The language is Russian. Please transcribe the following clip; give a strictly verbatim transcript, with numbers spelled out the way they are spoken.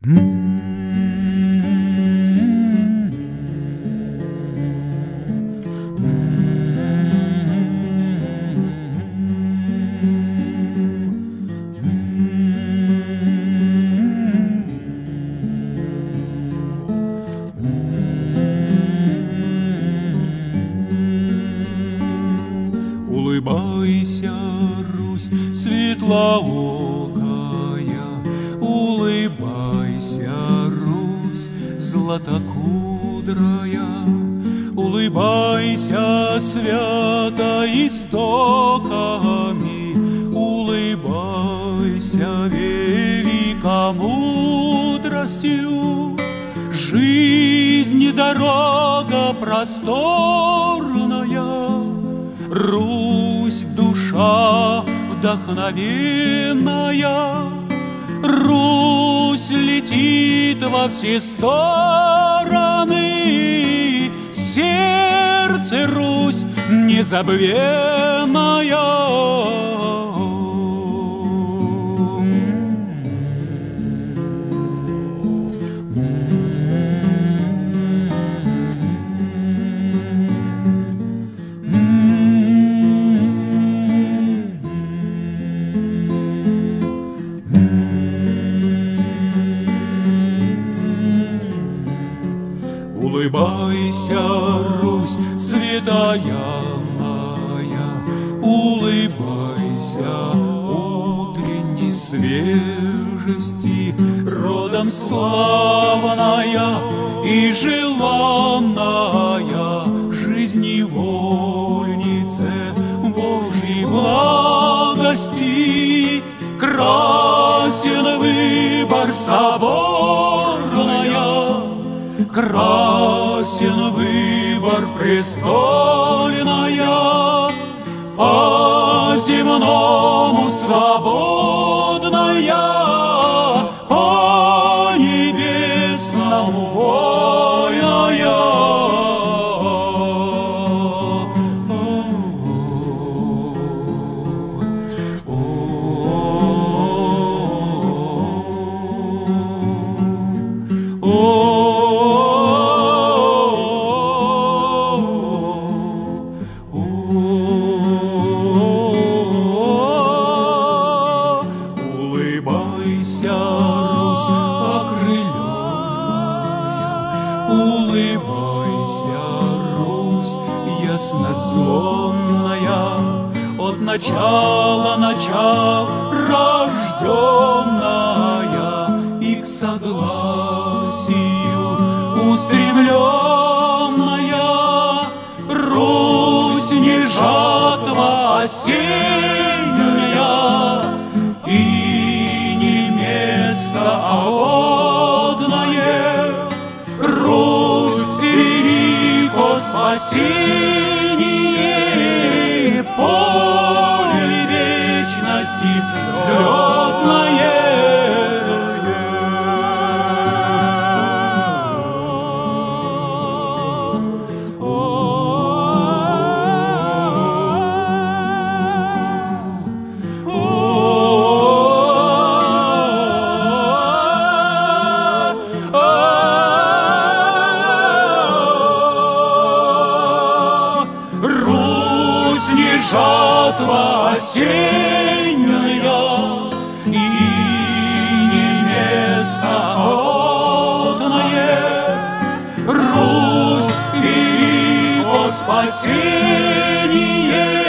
Улыбайся, Русь светлоокая, улыбайся, Русь златокудрая, улыбайся свято истоками, улыбайся великомудростью. Жизнь дорога просторная, Русь душа вдохновенная, Русь летит во все стороны, сердце Русь незабвенная. Улыбайся, Русь святая, улыбайся утренней свежести, родом славная и желанная, жизни вольнице Божьей благости. Красен выбор соборная, красен выбор престольная, по-земному свободная, по-небесному вольная. Улыбайся, Русь окрыленная, улыбайся, Русь яснозонная, от начала начал рожденная и к согласию устремленная. Русь не жатва осенняя и не место охотное, Русь велико спасение, поле вечности взлетное. Русь не жатва осенняя и не место охотное, Русь велико спасение.